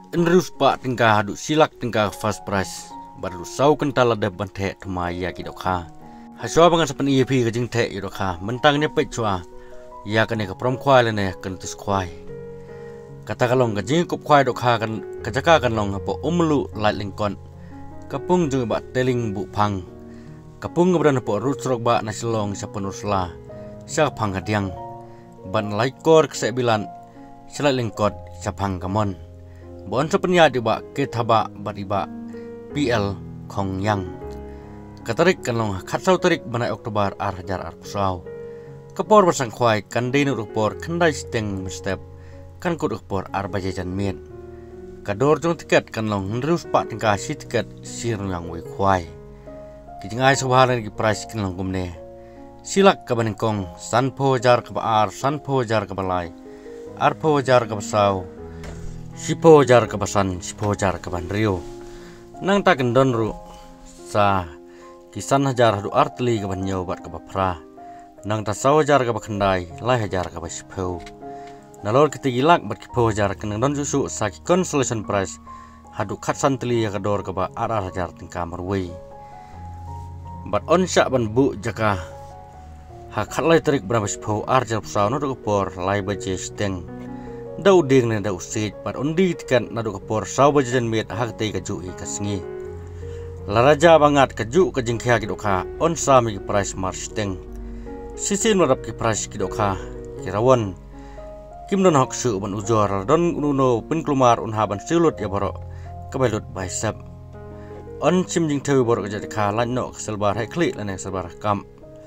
enrus pak tingkah hadu silak tingkah fast price baru sau kental ada bante tumaya kidoka haswa bangan sepen EP ke jing te idoka mentangnya pecua ya kan ke prom kwai lene kan tus kwai kata kalong ke jing kup kwai doka kan kejaka kan long apa umlu light lingkon kapung jung ba teling bu pang kapung ngebran apa rut serok ba nasilong sapun ursla sak pang kadiang ban laikor kesebilan selai lingkot sapang kamon bon sepenya di ba ketaba bariba PL Kong Yang katarik kan long khatsau tarik banai Oktober hajar pusau kepor bersang kwai kan denu rupor kendai steng mestep kan kut rupor bajajan miet kador jong tiket kan long nrus pak tingkah si tiket sir yang wei kwai kijingai subhalan ki price kan long gumne silak ka banengkong sanpo jar ka ar sanpo jar ka balai arpo jar ka basau sipo jar ka basan sipo jar ka banrio nang ta kendon ru sa kisan hajar du artli ka banyo bat ka bapra nang ta saw jar ka bakhandai lai hajar ka basipo nalor kitigilak bat kipo jar ka nang don susu sa ki consolation prize hadu khatsan tli ka dor ka ba ar hajar tingka marwei bat on sya ban bu jaka ha khatlai tarik berapa sipo ar jar pusau no por lai baje steng dau ding ne dau sit pat undi tikan nadu kapor saw bajajan miet hak tei ka ju i kasngi laraja bangat ka ju ka jingkhia ki dokha on sami ki price marsteng sisin marap ki price ki dokha kirawon kim don hok su ban ujor don ununo pin klumar un haban silut ya boro kabelut baisap on sim jing theu boro ka jadikha lan no selbar hai klik lan selbar kam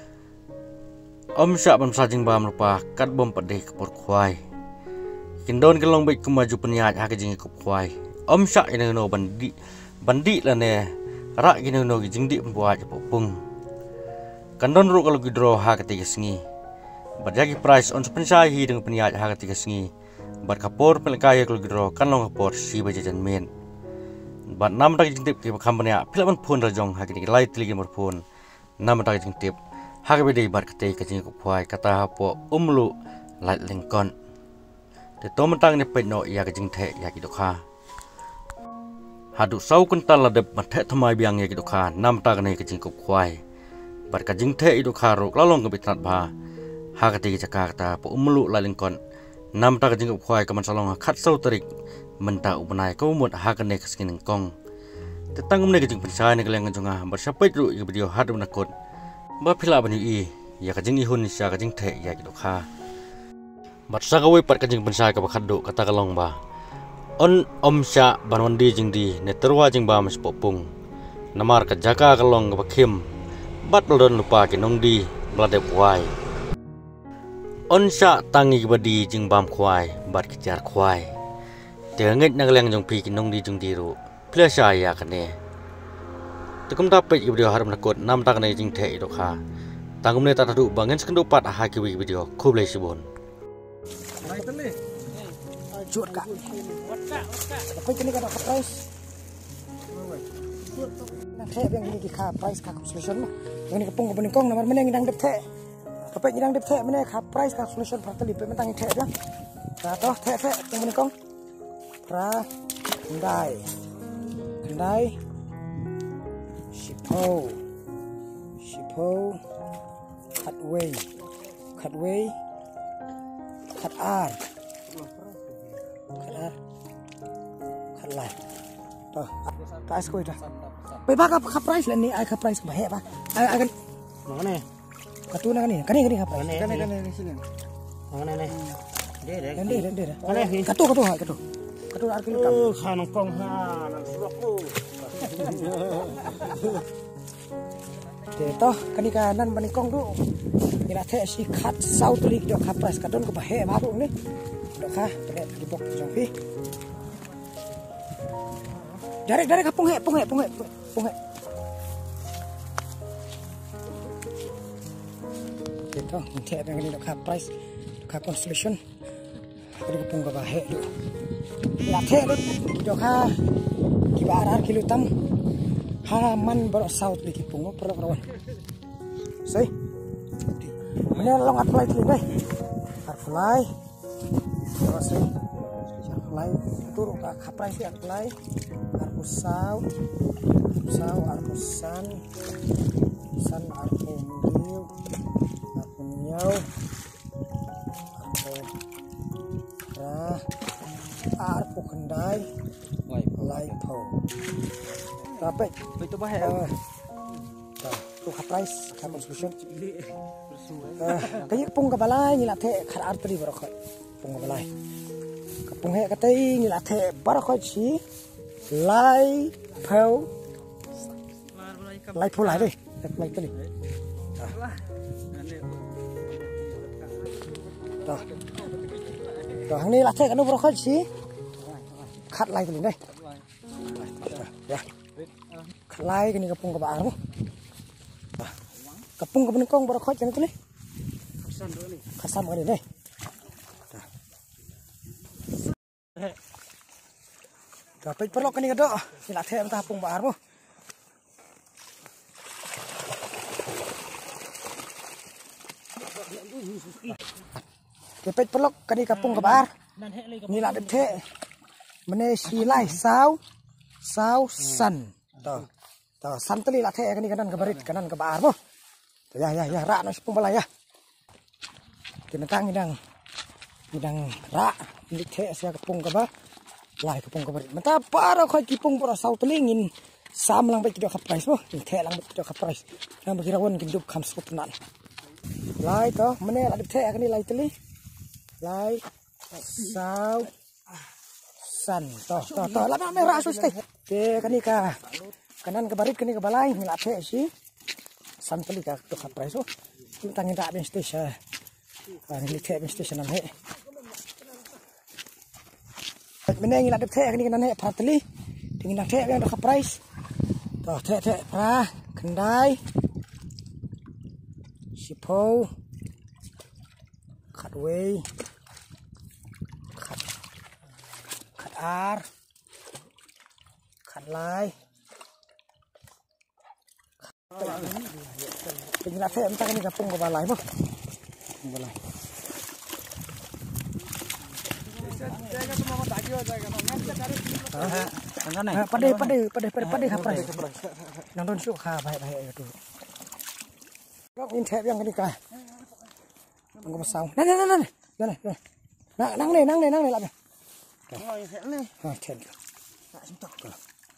om sya ban sajing bam lupa kat bom padeh kapor khwai kindon kelong baik kemaju peniat hak jing kup kwai om syak ina no bandi la ne rak gina no jing di buat popung kandon ru kalau gidro hak ketiga sengi berjagi price on sepensai dengan peniat hak ketiga sengi bar kapor pelkai kalau gidro kan long kapor si bajajan men bat nam tak jing tip ki company pilaman pun rajong hak ketiga lai tili gemar pun nam tak jing tip hak bede bar ketiga jing kup kwai kata hapo umlu light lingkon te to mentang ne pe no ya ka jing the ya ki dokha hadu sau kuntal la de mathe thamai biang ya ki dokha nam ta ne ka jing kup khwai bar ka jing the i dokha ro lalong ka bitnat ba ha ka ti ka ta po umlu la lingkon nam ta ka jing kup khwai ka man salong khat sau tarik menta ubnai ko mut ha ka ne ka skin kong te tangum ne ka jing pensai ne ka leng jonga bar sapait ru i video hadu na kot ba phila ban i ya ka jing i hun sya ka jing the ya ki dokha bat sagawi pat kajing pensai ka bakhaddo kata kalong ba on omsya banwandi jingdi neterwa jing ba mas popung namar ka jaka kalong ka bakhim bat lodon lupa ki nongdi blade kwai on sya tangi badi jing bam kwai bat kijar kwai tengit nagleng jong pi ki nongdi jingdi ru plesa ya kane tekum tapet ki video haram nakot nam tak ne jing the idokha tangum ne tatadu bangen skendu pat ha ki video khublai sibon chuột cả tapi kini kada ka price nang the yang ini ka price ka solution mah yang ni kapung ka kong namar meneng dang dep the kapek dang dep the mene ka price ka solution pra tali pe mentang the dah ta to the yang kong pra kendai shipo cutway cut lai toh tak skoi dah pe ba ka price la ni ai ka price ba he ba ai kan mana katu na kan ni ka price kan sini mana ni de mana katu ar kilo kam khan kong ha nang surak ko de toh kani kanan banikong du ila the si khat sau tuli do ka price kadon ko ba he ba du ni do ka pada di bok jong pi Dari kapung he. Ito, hindi na ganito ka price, ka constellation. Dari kapung ka bahe do. Lathe do ka kibarar kilo tam. Haman baro south di kipung pro. Say. Mana long apply tli bay. Fly. Terus fly. turuk ka kaprais ya play arbusau arbusan san arbungiu arbuniau arpu kendai laipo tapi itu bahaya tu kaprais kapal solution kayaknya pung kabalai ni lathe khar artri barokh pung kabalai kapung he katai ni lathe barokh chi lai phau lai deh lai tadi dah ni lathe kan barokh chi khat lai tadi deh ya khat lai kan ni kapung kabar mo kapung kebenikong barokh jangan tu ni kasam kan ni deh dapat perlu kan ni kadok ni lathe entah pung bar mo dapat perlu kan ni kapung kabar ni lah dethe mene silai sau san to san teli lathe kan ni kanan kabarit kanan kabar mo ya rak no sepung balai ya kinatang idang rak lithe sia kapung kaba lai kapung kaba mata para khoi kipung para sau telingin sam lang ba kidok kaprais mo lithe lang ba kidok kaprais nang bagirawon kindup kham sutnan lai to mene la lithe akani lai teli lai sau san to la me rak sus te kani ka kanan kabarit kani ka balai ni lathe si sampel ka to kaprais so tangin da ben station ni the ben station nam he meneng ila de the ni kan he phatli tingin the ben to kaprais to the pra kendai sipo khatwei khat ar khat lai tingin the entah ni kapung ka balai mo balai pada kaprais nang don su kha bai tu rok in thep yang ni ka nang ko sau nang le la ha chen ka simtok ka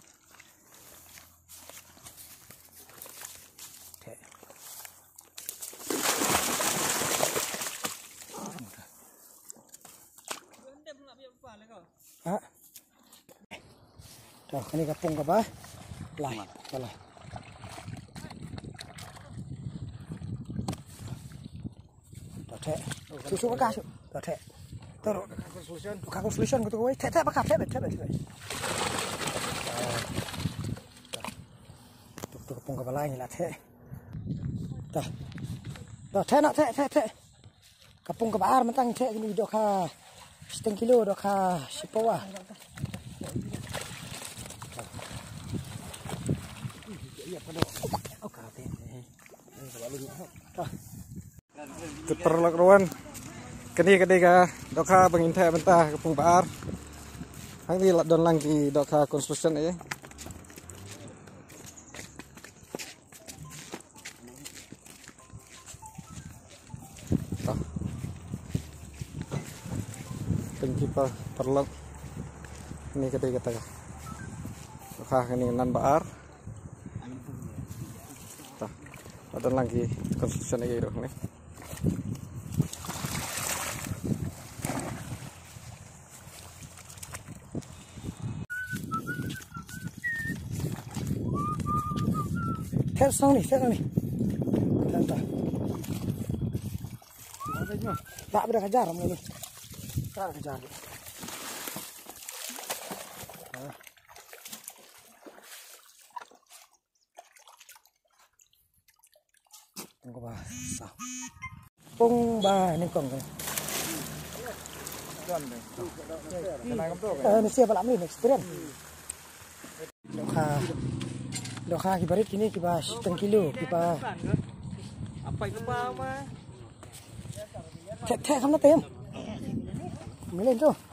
Tuh, ini kapung ka ba? Lai. Tuh, susu ka su. Tuh, Tuh, buka solution gitu gue. Teh bakap teh. Tuh kapung ka ba lai lah teh. Tuh, teh nak teh. Kapung ka ba ar mentang teh ini dok ka 1 kilo dok ka sipawa. Terlak ruan kini ketika doka pengintah bentah kapung baar hang di don lang di doka construction aja pengkipa terlak ini ketika doka ini nan baar don lagi construction aja dok nih Set nih. Tantang. Tak boleh kejar ini. Tak kejar. Tunggu basah. Pung ba ni kong. Ini siapa lah ni experience. Doka kibarit kini kiba 1 kilo kiba apa itu mah teh kamu tem milen tuh